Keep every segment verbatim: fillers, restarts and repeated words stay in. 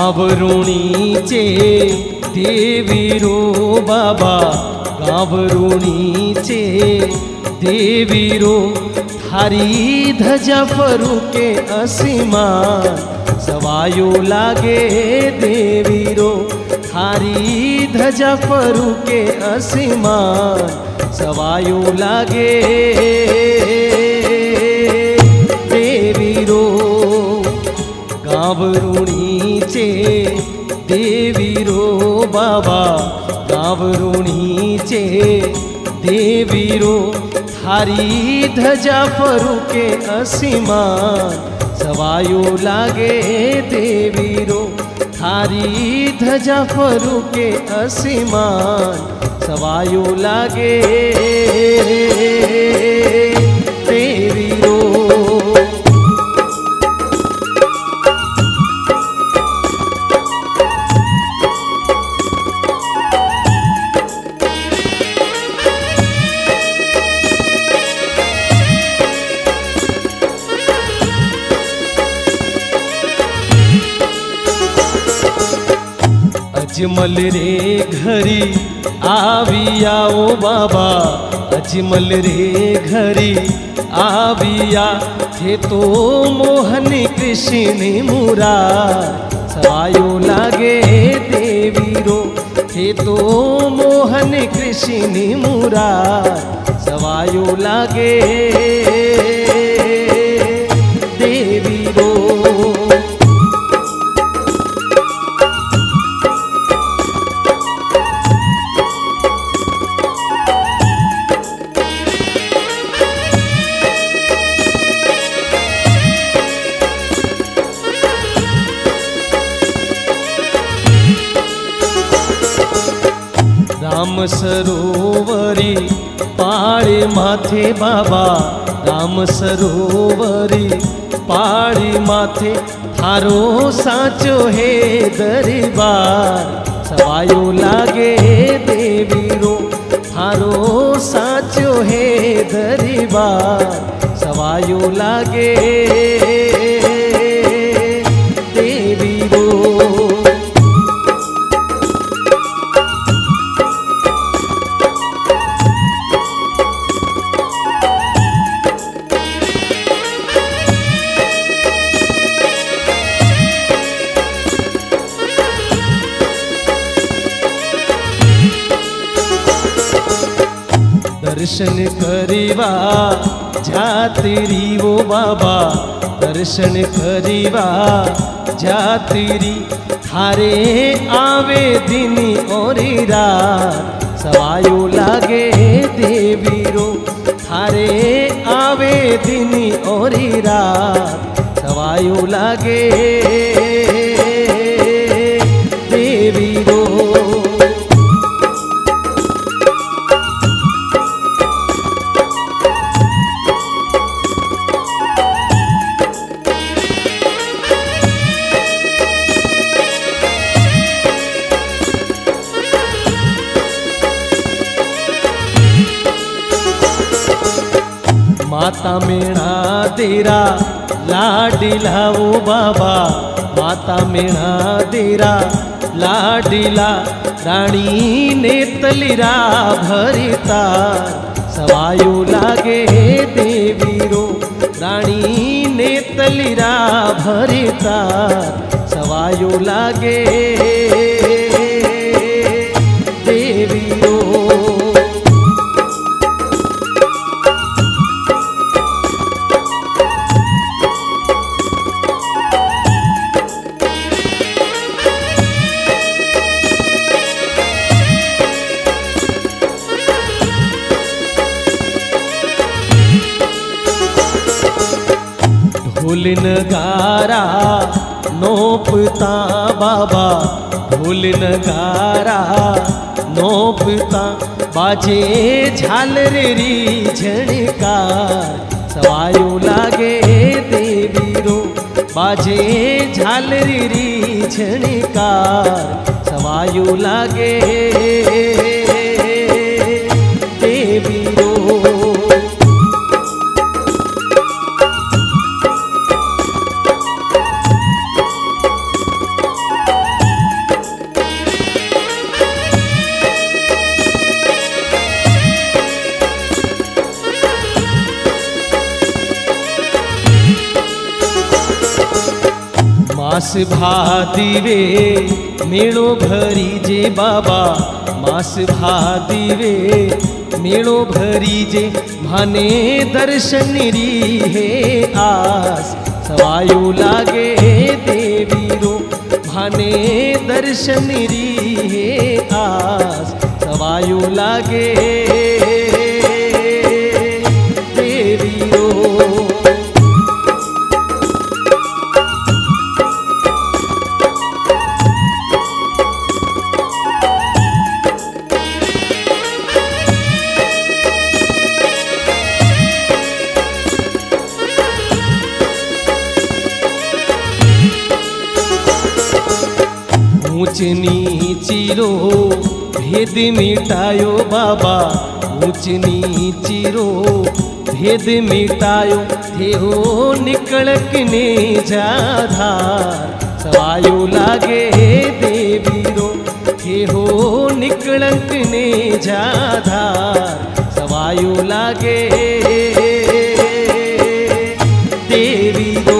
गावरुणीचे देवीरो बाबा, गावरुणीचे देवीरो, थारी धजा फरुके आसमान, सवायो लागे देवीरो, थारी धजा फरुके आसमान, सवायो लागे देवीरो। गावरुणीचे देवीरो बाबा, गावरुणीचे देवीरो, थारी धजा फरुके आसमान, सवायो लागे देवीरो, थारी धजा फरुके आसमान, सवायो लागे देवीरो। अजमल रे घरी आविया ओ बाबा, अजमल रे घरी आविया, थे तो मोहन कृष्ण मुरार, सवायो लागे देवीरो, थे तो मोहन कृष्ण मुरार, सवायो लागे देवीरो। राम सरोवरी पाड़े माथे बाबा, राम सरोवरी पाड़ी माथे, थारो साचो है दरबार, सवायो लागे देवीरो, थारो साचो है दरबार, सवायो लागे देवीरो। दर्शन करीवा जातिरी वो बाबा, दर्शन करीवा जातिरी, थारे आवे दिन और रात, सवायो लागे देवीरो, थारे आवे दिन और रात, सवायो लागे देवीरो। माता मेणा तेरा लाडीला ओ बाबा, माता मेणा तेरा लाडीला, रानी ने तलिरा भरता, सवायो लागे देवीरो, रानी ने तलिरा भरता, सवायो लागे देवीरो। ढोल नगारा नोपता बाबा, ढोल नगारा नोपता, बाजे झालरी झणकार, सवायो लागे देवीरो, बाजे झालरी झणकार, सवायो लागे देवीरो। मास भादीवे मेळो भरी जे बाबा, मास भादीवे मेळो भरी जे, भाने दर्शन री हे आस, सवायो लागे देवी रो, भाने दर्शन री हे आस, सवायो लागे देवी रो। ऊंच नीची रो भेद मिटायो बाबा, ऊंच नीची रो भेद मिटायो, थे हो निकलक ने जाधार, सवायो लागे देवी रो, थे हो निकलक ने जाधार, सवायो लागे देवी रो।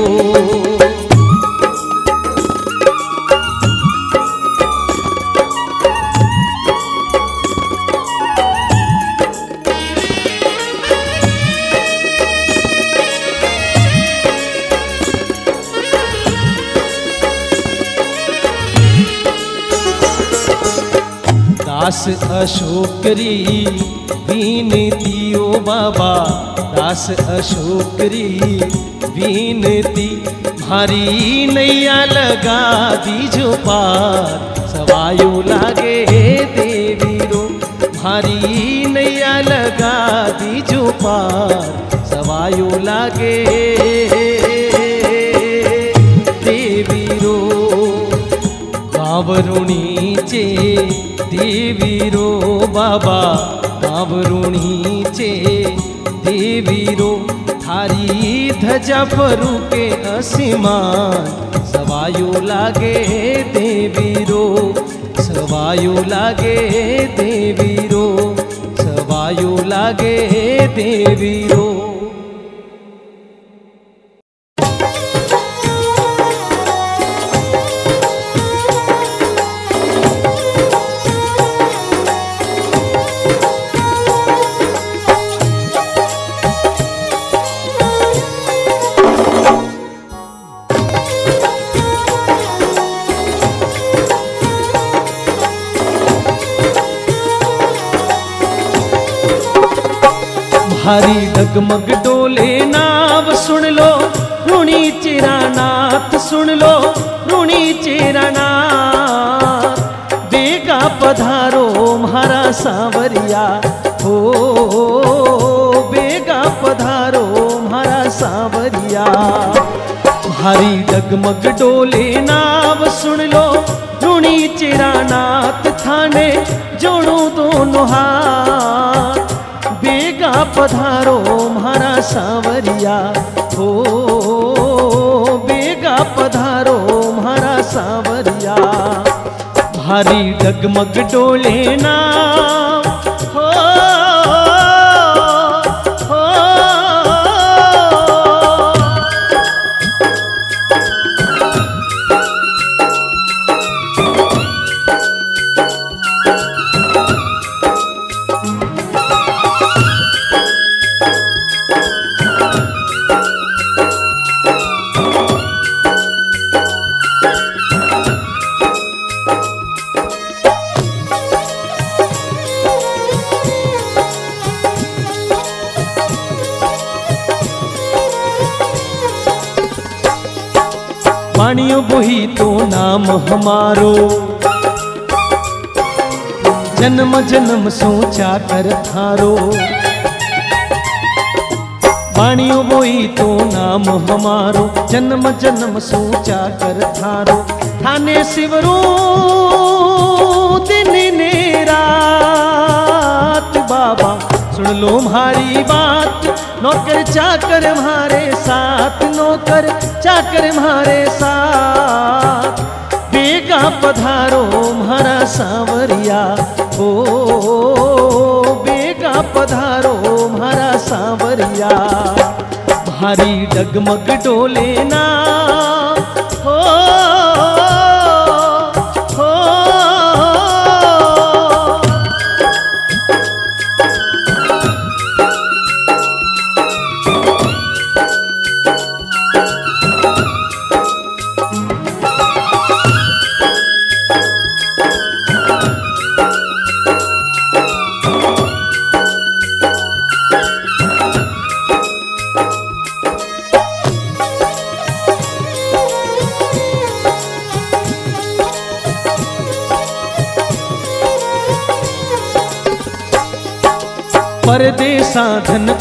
दास अशोकरी बीनती ओ बाबा, दास अशोकरी बीनती, भारी नैया लगा दीजो पार, सवायो लागे देवी रो, भारी नैया लगा दीजो पार, सवायो लागे देवी रो। बावरुणीचे देवी रो बाबा, बावरुणीचे देवी रो, थारी धजा फरू के आसमान, सवायो लागे देवी रो, सवायो लागे देवी रो, सवायो लागे देवी रो। भारी डगमग डोले नाव सुन लो, ऋणी चेरा नाथ सुन लो, ऋणी चेरा नाथ, बेगा पधारो म्हारा सांवरिया, हो बेगा पधारो म्हारा सांवरिया। भारी डगमग डोले नाव सुन लो, ऋणी चेरा नाथ, थाने जोड़ो दोनों हाथ, बेगा पधारो म्हारा सांवरिया, हो बेगा पधारो म्हारा सांवरिया। भारी डगमग डोले नाव, हो हो वाणियों बोही तो नाम हमारो, जन्म जन्म सोचा कर थारो, वाणियों बोही तो नाम हमारो, जन्म जन्म सोचा कर थारो, थाने सिवरो दिन ने रात, बाबा सुन लो हमारी बात, नौकर चाकर हमारे साथ, नौकर चाकर हमारे साथ, बेगा पधारो म्हारा सांवरिया, ओ बेगा पधारो म्हारा सांवरिया। भारी डगमग डोले ना, हो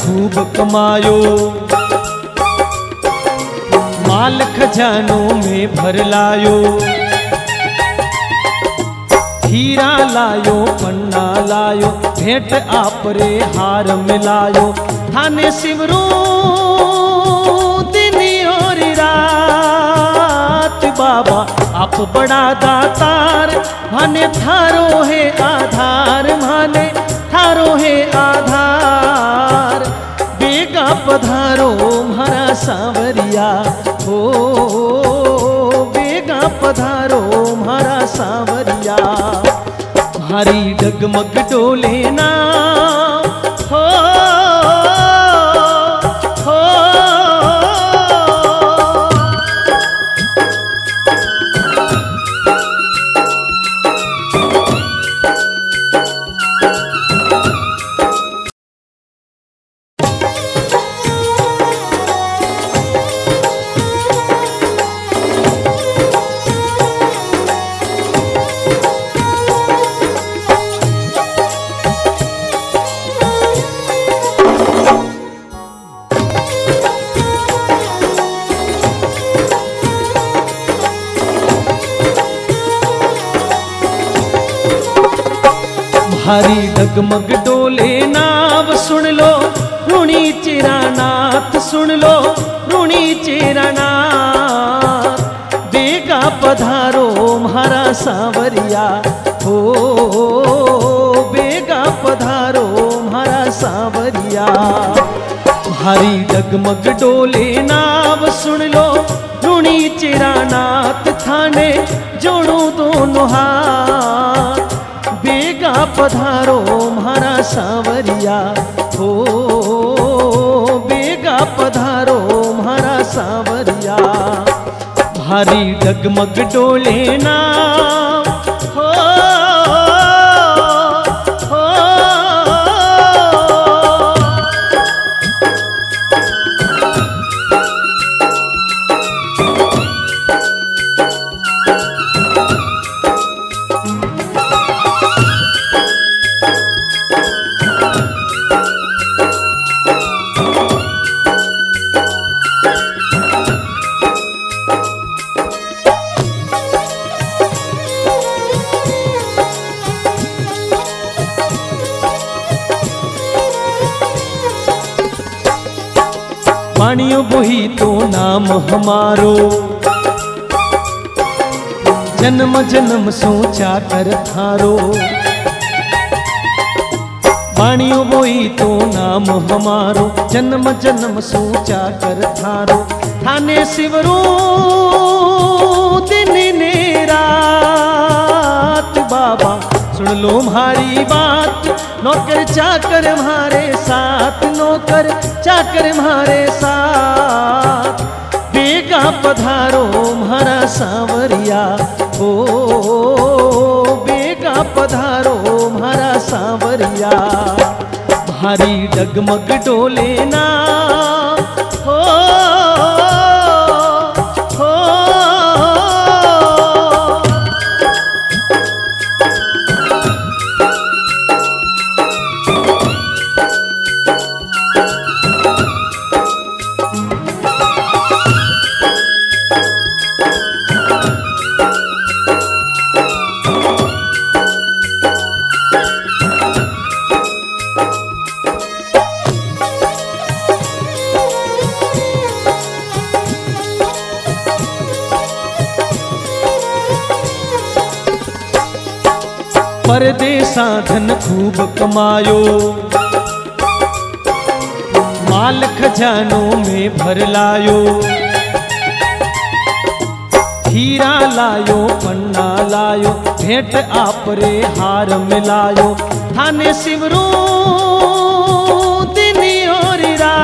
खूब कमायो, माल खजानों में भर लायो। हीरा लायो पन्ना लायो, भेंट आपरे हार मिलायो। थाने सिमरू दिन और रात, बाबा आप बड़ा दातार, माने थारो है आधार, माने थारो है आधार। बेगा पधारो म्हारा सांवरिया, हो बेगा पधारो म्हारा सांवरिया। भारी डगमग डोले ना हो, हो। भारी डगमग डोले नाव सुन लो, ऋणी चेरा नाथ सुन लो, ऋणी चेरा नाथ। बेगा पधारो म्हारा सांवरिया, हो बेगा पधारो म्हारा सांवरिया। भारी डगमग डोले नाव सुन लो, ऋणी चेरा नाथ। थाने जोड़ो दोनों हाथ, बेगा पधारो म्हारा सांवरिया, हो बेगा पधारो म्हारा सांवरिया। भारी डगमग डोले ना हो, हो। पानियों बोही तो नाम हमारो, जन्म जन्म सोचा कर थारो। पानियों बोही तो नाम हमारो, जन्म जन्म सोचा कर थारो। थाने सिमरू दिन ने रात, बाबा सुन लो म्हारी बात। नौकर चाकर म्हारे साथ, नौकर चाकर म्हारे साथ। बेगा पधारो म्हारा सांवरिया, हो बेगा पधारो म्हारा सांवरिया। भारी डगमग डोले ना हो, हो। परदेसा धन खूब कमायो, माल खजानों में भर लायो। हीरा लायो पन्ना लायो, भेंट आपरे हार मिलायो। थाने सिमरू दिन और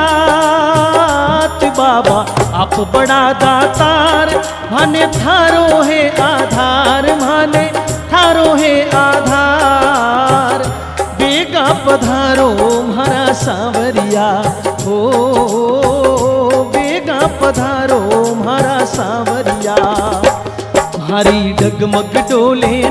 रात, बाबा आप बड़ा दातार, माने थारो है आधार, माने थारो है आधार। बेगा पधारो म्हारा सांवरिया, हो बेगा पधारो म्हारा सांवरिया। भारी डगमग डोले